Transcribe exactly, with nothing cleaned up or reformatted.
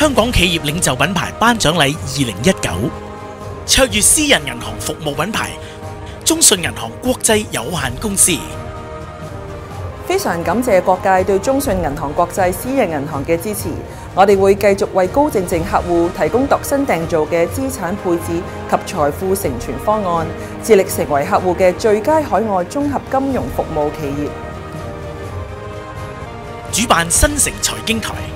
香港企業領袖品牌頒獎禮二零一九，卓越私人銀行服務品牌中信銀行國際有限公司。 非常感謝各界對中信銀行國際私人銀行嘅支持，我哋會繼續為高淨值客戶提供度身訂造嘅資產配置及財富成全方案，致力成為客戶嘅最佳海外綜合金融服務企業。 主辦新城財經台。